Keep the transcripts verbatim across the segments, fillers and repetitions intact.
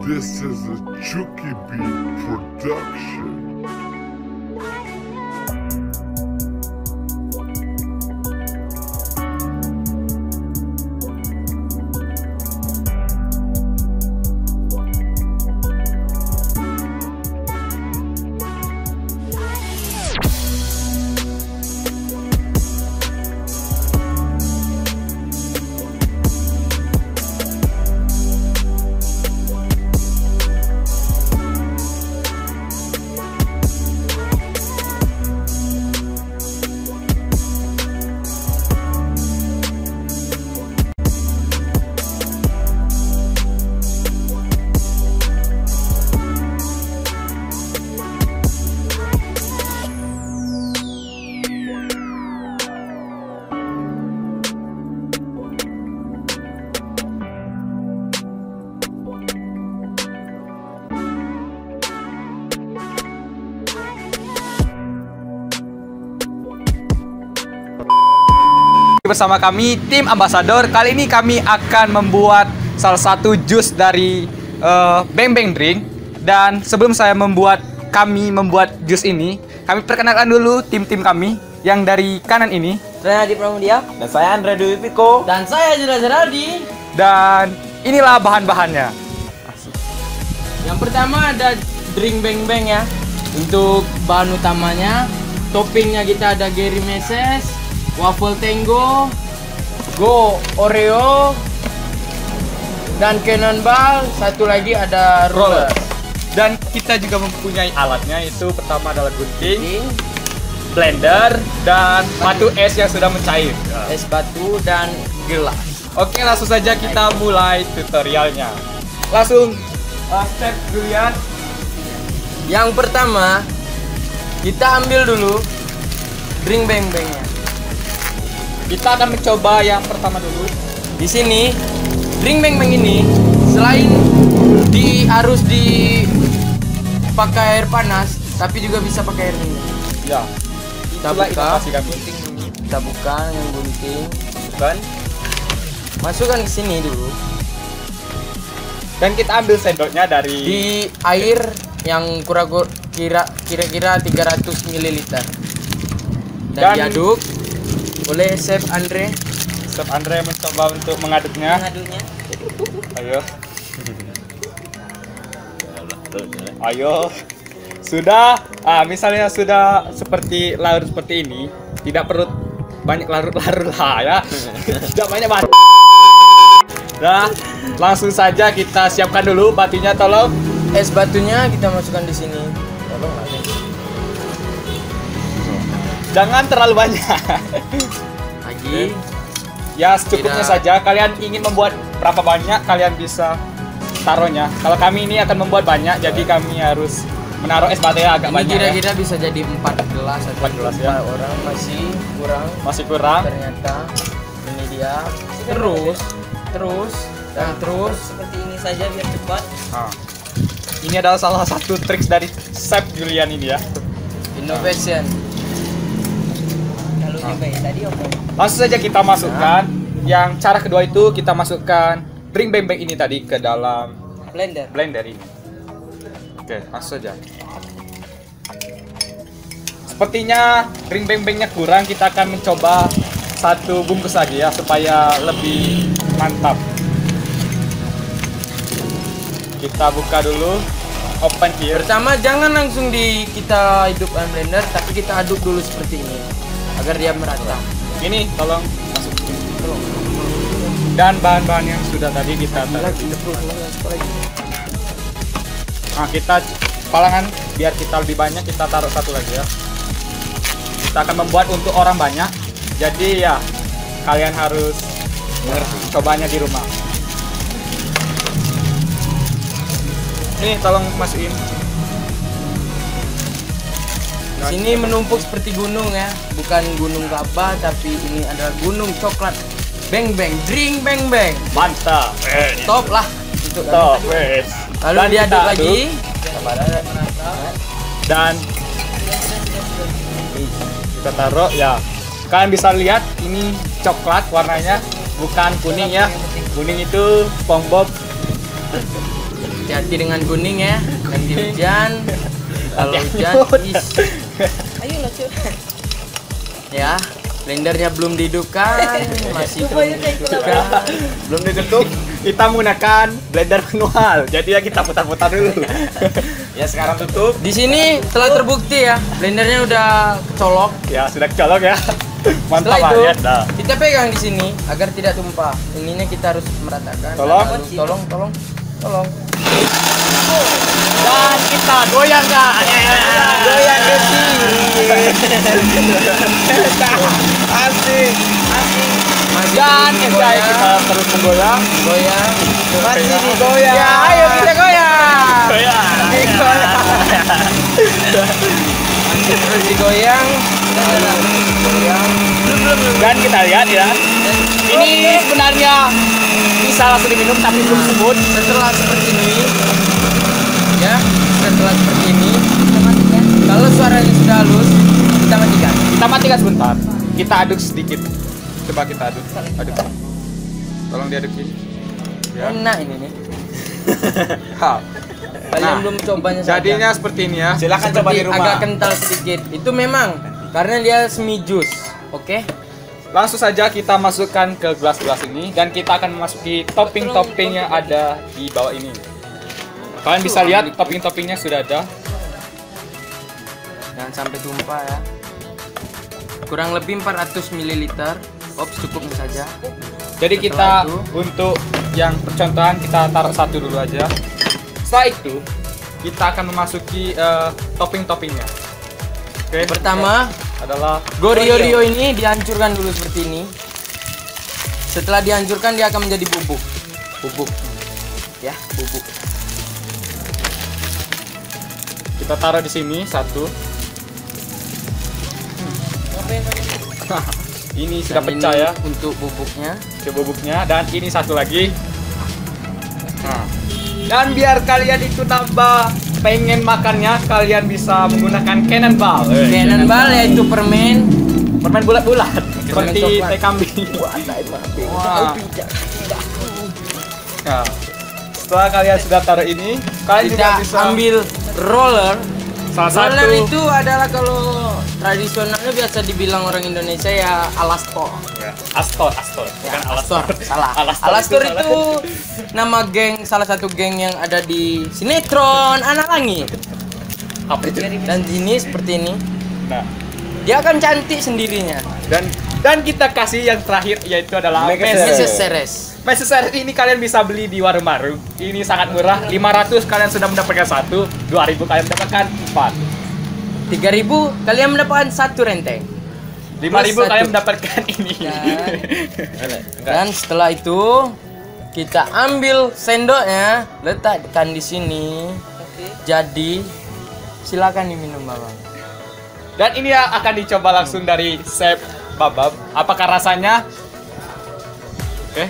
This is a Chucky Beat production. Bersama kami tim Ambasador. Kali ini kami akan membuat salah satu jus dari uh, Beng Beng Drink. Dan sebelum saya membuat kami membuat jus ini, kami perkenalkan dulu tim-tim kami. Yang dari kanan ini Renadi Pramudia. Dan saya Andre Dwi Piko. Dan saya Jura Zeraldi. Dan inilah bahan-bahannya. Yang pertama ada drink Beng Beng ya. Untuk bahan utamanya, toppingnya kita ada Gary Meses, waffle Tango, Go Oreo, dan Cannonball. Satu lagi ada roller. Dan kita juga mempunyai alatnya, itu pertama adalah gunting, Gunting, blender, dan batu es yang sudah mencair. es batu, dan gelas. Oke, langsung saja kita mulai tutorialnya. Langsung uh, step duluan. Yang pertama, kita ambil dulu drink Beng Bengnya. Kita akan mencoba yang pertama dulu. Di sini drink Beng Beng ini selain di harus dipakai air panas, tapi juga bisa pakai air dingin. Ya. Kita Itulah buka, inovasi kami. kita buka yang gunting, Kan? masukkan ke sini dulu Dan kita ambil sendoknya dari di air yang kurang kira kira-kira tiga ratus mililiter dan, Dan- diaduk oleh Chef Andre. Chef Andre mencoba untuk mengaduknya. Mengaduknya. Ayo. Ayo. Sudah. Ah, misalnya sudah seperti larut seperti ini, tidak perlu banyak larut-larut lah ya. Tidak banyak banget. Nah, langsung saja kita siapkan dulu batunya, tolong. Es batunya kita masukkan di sini. Tolong ada. Jangan terlalu banyak. Lagi. Ya, secukupnya Tidak. saja. Kalian ingin membuat berapa banyak, kalian bisa taruhnya. Kalau kami ini akan membuat banyak, jadi kami harus menaruh es batunya agak Ini banyak. Ya. kira-kira bisa jadi empat gelas atau Empat gelas, ya. empat orang, masih kurang. Masih kurang. Ternyata ini dia. Terus, terus, dan terus Seperti ini saja biar cepat. Nah, ini adalah salah satu trik dari Chef Julian ini ya. innovation. Kalau juga ya tadi apa? Langsung saja kita masukkan. Yang cara kedua itu kita masukkan drink Beng Beng ini tadi ke dalam Blender. blender ini. Oke, langsung saja. Sepertinya drink Beng Bengnya kurang, kita akan mencoba satu bungkus lagi ya supaya lebih mantap. Kita buka dulu, open here. Pertama jangan langsung di kita hidupkan blender, tapi kita aduk dulu seperti ini agar dia merata. Ini tolong masukin. Dan bahan-bahan yang sudah tadi kita taruh. Nah, kita palangan biar kita lebih banyak, kita taruh satu lagi ya. Kita akan membuat untuk orang banyak. Jadi ya kalian harus cobanya di rumah. Ini tolong masukin. Sini menumpuk seperti gunung ya, bukan gunung lava, tapi ini adalah gunung coklat. Beng Beng, drink Beng Beng. Mantap. Top lah untuk Top, wes. Lalu Dan diaduk kita lagi. Dan kita taruh ya. Kalian bisa lihat ini coklat warnanya, bukan kuning ya. Kuning itu SpongeBob. Oke, hati-hati dengan kuning ya. Nanti hujan. Kalau hujan, is. Ayo lah cuy. Ya, blendernya belum dihidupkan, masih belum dihidupkan. Belum ditutup. Kita menggunakan blender manual. Jadi ya kita putar-putar dulu. Ya sekarang tutup. Di sini telah terbukti ya, blendernya udah kecolok. Ya sudah kecolok ya. Mantap Setelah itu, banget dah. kita pegang di sini agar tidak tumpah. Ininya kita harus meratakan. Tolong. Lalu, tolong, tolong, tolong. Dan kita goyang kak. Goyang ke sini. Asik. Masih Dan terus enjoy goyang, kita terus menggoyang. goyang. Masih digoyang. Ya, ayo kita goyang. Goyang. Masih terus digoyang. Goyang. Dan kita lihat ya. Ini sebenarnya bisa langsung diminum tapi belum sebut. Setelah seperti ini, ya, setelah seperti ini, kalau suaranya sudah halus, kita matikan. Kita matikan sebentar. Kita aduk sedikit. Coba kita aduk. Aduk. Tolong diadukin. Ya. Enak ini nih. Ha. Kalian Nah, belum cobanya saja. Jadinya seperti ini ya. Silakan Seperti coba di rumah. agak kental sedikit. Itu memang karena dia semi jus. Oke? Langsung saja kita masukkan ke gelas-gelas ini dan kita akan memasuki topping-topping yang ada di bawah ini. Kalian bisa lihat topping-toppingnya sudah ada. Jangan sampai tumpah ya. Kurang lebih empat ratus mililiter. Ops, cukup saja. Jadi Setelah kita itu- untuk yang percontohan kita taruh satu dulu aja. Setelah itu kita akan memasuki eh, topping-toppingnya. Oke. Pertama, adalah Gorio-rio ini dihancurkan dulu seperti ini. Setelah dihancurkan dia akan menjadi bubuk. Bubuk. Ya, bubuk. Kita taruh di sini satu. Ini sudah Dan pecah ini ya. untuk bubuknya. Ke bubuknya dan ini satu lagi. Nah. Dan biar kalian itu tambah pengen makannya, kalian bisa menggunakan cannonball. Eh, Cannonball yaitu permen. permen bulat-bulat seperti coklat. teh kambing. Wah. Nah, setelah kalian sudah taruh ini, kalian juga Kita bisa ambil roller. salah Roller satu itu adalah kalau tradisionalnya biasa dibilang orang Indonesia ya alastor. ya, Astor, Astor, Ya, bukan Alastor, Alastor. salah. Alastor, Alastor itu itu nama geng, salah satu geng yang ada di sinetron Anak Langit. apa itu? Dan ini seperti ini, Nah, dia akan cantik sendirinya. dan dan kita kasih yang terakhir yaitu adalah Meses meses. Ceres. Meses ini kalian bisa beli di warung-warung. Ini sangat murah, lima ratus kalian sudah mendapatkan satu, dua ribu kalian mendapatkan empat. tiga ribu kalian mendapatkan satu renteng. lima ribu Plus kalian satu. mendapatkan ini. Dan setelah itu kita ambil sendoknya, letakkan di sini. Jadi silakan diminum, Babang. Dan ini ya akan dicoba langsung dari Chef Babab. Apakah rasanya? Oke.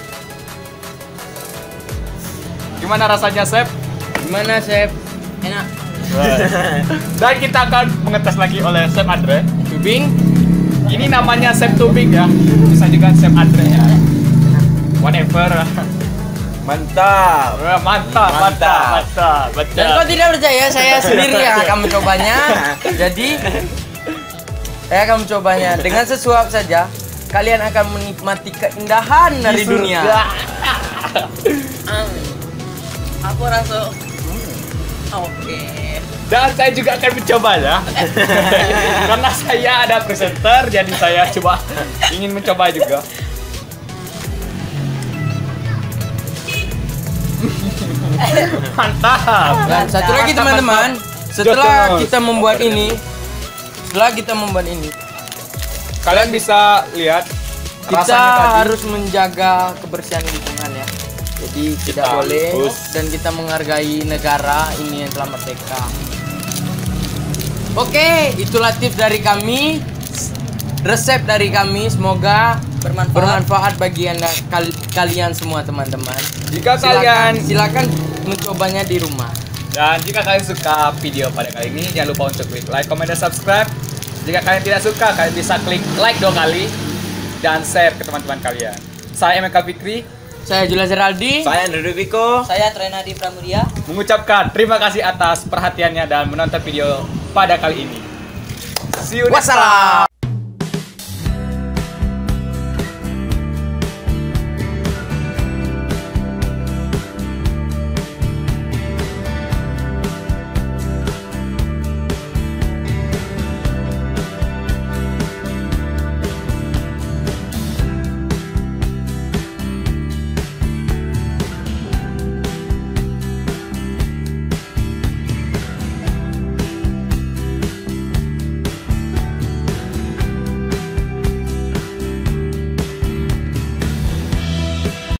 Gimana rasanya, Chef? Gimana, Chef? Enak. Dan kita akan mengetes lagi oleh Chef Andre. Tubing. Ini namanya Chef Tubing ya. Bisa juga Chef Andre ya. Whatever. Mantap. Wah, Mantap, mantap, mantap, Dan kalau tidak percaya, saya sendiri yang akan mencobanya. Jadi, saya akan mencobanya dengan sesuap saja. Kalian akan menikmati keindahan dari dunia. Aku rasa. Oke. Dan saya juga akan mencoba ya. Karena saya ada presenter, jadi saya coba ingin mencoba juga. Mantap. Dan satu lagi Mantap, teman-teman, mantap. setelah Jotos. kita membuat ini, setelah kita membuat ini, Kalian bisa lihat kita rasanya tadi. harus menjaga kebersihan lingkungan ya. Jadi tidak Kita boleh harus. dan kita menghargai negara ini yang telah merdeka. Oke, itulah tips dari kami, resep dari kami. Semoga Bermanfaat. bermanfaat bagi anda kal- kalian semua teman-teman. Jika Silakan, kalian silakan mencobanya di rumah. dan jika kalian suka video pada kali ini, jangan lupa untuk klik like, comment, dan subscribe. Jika kalian tidak suka, kalian bisa klik like dua kali dan share ke teman-teman kalian. Saya M K Fikri. Saya Julia Zeraldi. Saya Andrew Biko. Saya Trenadi Pramudia. Mengucapkan terima kasih atas perhatiannya dan menonton video pada kali ini. See you next time. Wassalam.